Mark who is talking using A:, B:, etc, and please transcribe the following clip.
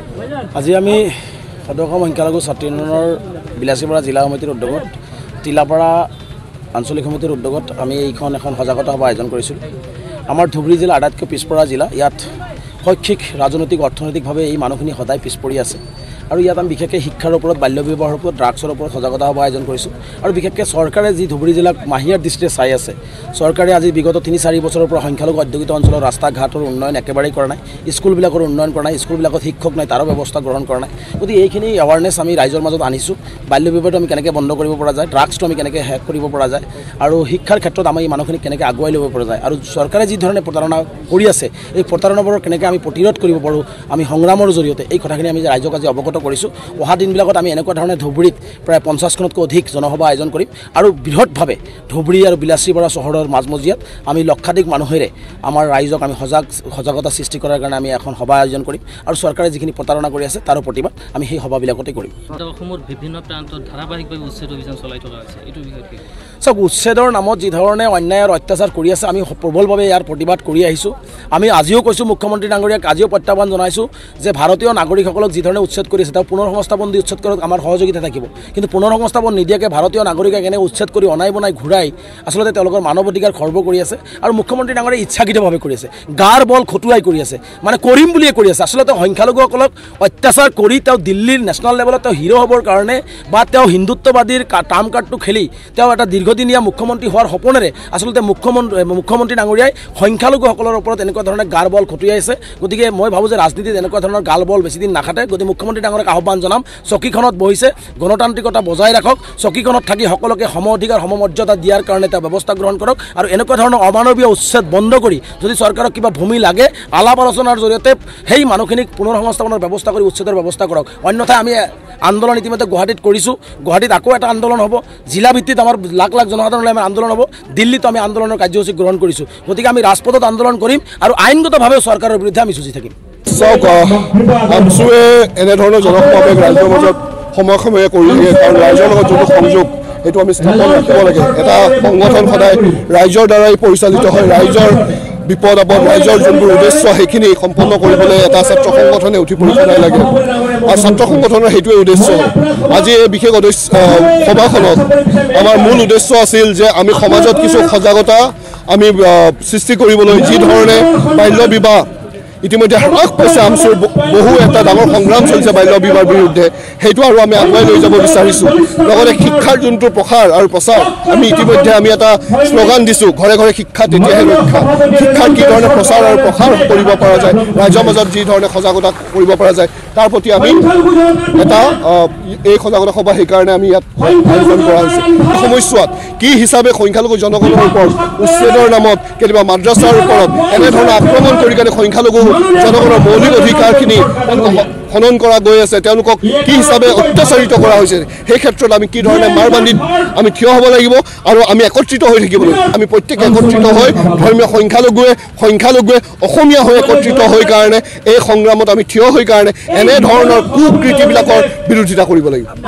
A: আজি আমি সদস্য সংখ্যালঘু ছাত্ৰী আন্দোলনৰ বিলাসীপাৰা জিলা সমিতিৰ উদ্যোগত টিলাপাৰা আঞ্চলিক সমিতিৰ উদ্যোগত আমি এইখন এখন সজাগতা সভা আয়োজন কৰিছিলোঁ। আমাৰ ধুবুৰী জিলা আটাইতকৈ পিছপৰা জিলা। ইয়াত শৈক্ষিক ৰাজনৈতিক অৰ্থনৈতিকভাৱে এই মানুহখিনি সদায় পিছ পৰি আছে আৰু ইয়াত আমি বিশেষকৈ শিক্ষাৰ ওপৰত বাল্য বিবাহৰ ওপৰত ড্ৰাগছৰ ওপৰত সজাগতা সভা আয়োজন কৰিছোঁ। আৰু বিশেষকৈ চৰকাৰে যি ধুবুৰী জিলাক মাহিয়াৰ দৃষ্টিৰে চাই আছে, চৰকাৰে আজি বিগত ৩-৪ বছৰৰ পৰা সংখ্যালঘু অধ্যুষিত অঞ্চলৰ ৰাস্তা ঘাটৰ উন্নয়ন একেবাৰেই কৰা নাই, স্কুলবিলাকৰ উন্নয়ন কৰা নাই, স্কুলবিলাকত শিক্ষক নাই তাৰো ব্যৱস্থা গ্ৰহণ কৰা নাই। গতিকে এইখিনি এৱাৰনেছ আমি ৰাইজৰ মাজত আনিছোঁ। বাল্য বিবাহটো আমি কেনেকৈ বন্ধ কৰিব পৰা যায়, ড্ৰাগছটো আমি কেনেকৈ শেষ কৰিব পৰা যায় আৰু শিক্ষাৰ ক্ষেত্ৰত আমি এই মানুহখিনিক কেনেকৈ আগুৱাই ল'ব পৰা যায় আৰু চৰকাৰে যি ধৰণে প্ৰতাৰণা কৰি আছে এই প্ৰতাৰণাবোৰৰ কেনেকৈ আমি প্ৰতিৰোধ কৰিব পাৰোঁ আমি সংগ্ৰামৰ জৰিয়তে এই কথাখিনি আমি ৰাইজক আজি অৱগত কৰিছোঁ। অহা দিনবিলাকত আমি এনেকুৱা ধৰণে ধুবুৰীত প্ৰায় 50খনতকৈ অধিক জনসভা আয়োজন কৰিম আৰু বৃহৎভাৱে ধুবুৰী আৰু বিলাসীপাৰা চহৰৰ মাজমজিয়াত আমি লক্ষাধিক মানুহেৰে আমাৰ ৰাইজক আমি সজাগতা সৃষ্টি কৰাৰ কাৰণে আমি এখন সভা আয়োজন কৰিম আৰু চৰকাৰে যিখিনি প্ৰতাৰণা কৰি আছে তাৰো প্ৰতিবাদ আমি সেই সভাবিলাকতে কৰিম।
B: অসমৰ বিভিন্ন প্ৰান্তত ধাৰাবাহিকভাৱে উচ্ছেদ অভিযান চলাই থকা হৈছে, এইটো বিষয়ে
A: চাওক, উচ্ছেদৰ নামত যি ধৰণে অন্যায় আৰু অত্যাচাৰ কৰি আছে আমি প্ৰবলভাৱে ইয়াৰ প্ৰতিবাদ কৰি আহিছোঁ। আমি আজিও কৈছোঁ মুখ্যমন্ত্ৰী ডাঙৰীয়াক, আজিও প্ৰত্যাহ্বান জনাইছোঁ যে ভাৰতীয় নাগৰিকসকলক যি ধৰণে উচ্ছেদ কৰি আছে তেওঁ পুনৰ সংস্থাপন দি উচ্ছেদ কৰক, আমাৰ সহযোগিতা থাকিব। কিন্তু পুনৰ সংস্থাপন নিদিয়াকৈ ভাৰতীয় নাগৰিকক এনে উচ্ছেদ কৰি অনাই বনাই ঘূৰাই আচলতে তেওঁলোকৰ মানৱ অধিকাৰ খৰ্ব কৰি আছে আৰু মুখ্যমন্ত্ৰী ডাঙৰীয়াই ইচ্ছাকৃতভাৱে কৰি আছে, গাৰ বল খটুৱাই কৰি আছে, মানে কৰিম বুলিয়ে কৰি আছে। আচলতে সংখ্যালঘুসকলক অত্যাচাৰ কৰি তেওঁ দিল্লীৰ নেশ্যনেল লেভেলত তেওঁ হিৰো হ'বৰ কাৰণে বা তেওঁ হিন্দুত্ববাদীৰ টাৰ্ম কাৰ্ডটো খেলি তেওঁ এটা দীৰ্ঘদিনীয়া মুখ্যমন্ত্ৰী হোৱাৰ সপোনেৰে আচলতে মুখ্যমন্ত্ৰী ডাঙৰীয়াই সংখ্যালঘুসকলৰ ওপৰত এনেকুৱা ধৰণে গাৰ বল খটুৱাই আছে। গতিকে মই ভাবোঁ যে ৰাজনীতিত এনেকুৱা ধৰণৰ গাল বল বেছিদিন নাখাটে। গতিকে মুখ্যমন্ত্ৰী ডাঙৰীয়াক আহ্বান জনাম, চকীখনত বহিছে, গণতান্ত্ৰিকতা বজাই ৰাখক, চকীখনত থাকি সকলোকে সম অধিকাৰ সমমৰ্যাদা দিয়াৰ কাৰণে তেওঁ ব্যৱস্থা গ্ৰহণ কৰক আৰু এনেকুৱা ধৰণৰ অমানৱীয় উচ্ছেদ বন্ধ কৰি যদি চৰকাৰক কিবা ভূমি লাগে আলাপ আলোচনাৰ জৰিয়তে সেই মানুহখিনিক পুনৰ সংস্থাপনৰ ব্যৱস্থা কৰি উচ্ছেদৰ ব্যৱস্থা কৰক। অন্যথাই আমি আন্দোলন ইতিমধ্যে গুৱাহাটীত কৰিছোঁ, গুৱাহাটীত আকৌ এটা আন্দোলন হ'ব, জিলা ভিত্তিত আমাৰ লাখ লাখ জনসাধাৰণলৈ আমাৰ আন্দোলন হ'ব, দিল্লীতো আমি আন্দোলনৰ কাৰ্যসূচী গ্ৰহণ কৰিছোঁ। গতিকে আমি ৰাজপথত আন্দোলন কৰিম আৰু আইনগতভাৱেও চৰকাৰৰ বিৰুদ্ধে আমি যুঁজি থাকিম।
C: চাওক, আমছুৱে এনেধৰণৰ জনসমাৱেশ ৰাইজৰ মাজত সময়ে সময়ে কৰি থাকে, কাৰণ ৰাইজৰ লগত যোনটো সংযোগ সেইটো আমি স্থাপন ৰাখিব লাগে। এটা সংগঠন সদায় ৰাইজৰ দ্বাৰাই পৰিচালিত হয়, ৰাইজৰ বিপদ আপদ ৰাইজৰ যোনবোৰ উদ্দেশ্য সেইখিনি সম্পন্ন কৰিবলৈ এটা ছাত্ৰ সংগঠনে উঠি পৰি সদায় লাগে আৰু ছাত্ৰ সংগঠনৰ সেইটোৱে উদ্দেশ্য। আজি এই বিশেষ সভাখনত আমাৰ মূল উদ্দেশ্য আছিল যে আমি সমাজত কিছু সজাগতা আমি সৃষ্টি কৰিবলৈ, যি ধৰণে বাল্য বিবাহ ইতিমধ্যে হ্ৰাস পাইছে, আমছুৰ বহু এটা ডাঙৰ সংগ্ৰাম চলিছে বাল্য বিবাহৰ বিৰুদ্ধে, সেইটো আৰু আমি আগুৱাই লৈ যাব বিচাৰিছোঁ। লগতে শিক্ষাৰ যোনটো প্ৰসাৰ আৰু প্ৰচাৰ আমি ইতিমধ্যে আমি এটা শ্লোগান দিছোঁ, ঘৰে ঘৰে শিক্ষা তেতিয়াহে ৰক্ষা। শিক্ষাৰ কি ধৰণে প্ৰচাৰ আৰু প্ৰসাৰ কৰিব পৰা যায়, ৰাইজৰ মাজত যি ধৰণে সজাগতা কৰিব পৰা যায় তাৰ প্ৰতি আমি এটা এই সজাগতা সভা সেইকাৰণে আমি ইয়াত আয়োজন কৰা হৈছে। এই সময়ছোৱাত কি হিচাপে সংখ্যালঘু জনগণৰ ওপৰত উচ্ছেদৰ নামত কেতিয়াবা মাদ্ৰাছাৰ ওপৰত এনেধৰণৰ আক্ৰমণ কৰি কাৰণে সংখ্যালঘু জনগণৰ মৌলিক অধিকাৰখিনি হনন কৰা গৈ আছে, তেওঁলোকক কি হিচাপে অত্যাচাৰিত কৰা হৈছে, সেই ক্ষেত্ৰত আমি কি ধৰণে মাৰ বান্ধিত আমি থিয় হ'ব লাগিব আৰু আমি একত্ৰিত হৈ থাকিব লাগিব। আমি প্ৰত্যেকে একত্ৰিত হৈ ধৰ্মীয় সংখ্যালঘুৱে অসমীয়া হৈ একত্ৰিত হৈ কাৰণে এই সংগ্ৰামত আমি থিয় হৈ কাৰণে এনেধৰণৰ কুকৃতিবিলাকৰ বিৰোধিতা কৰিব লাগিব।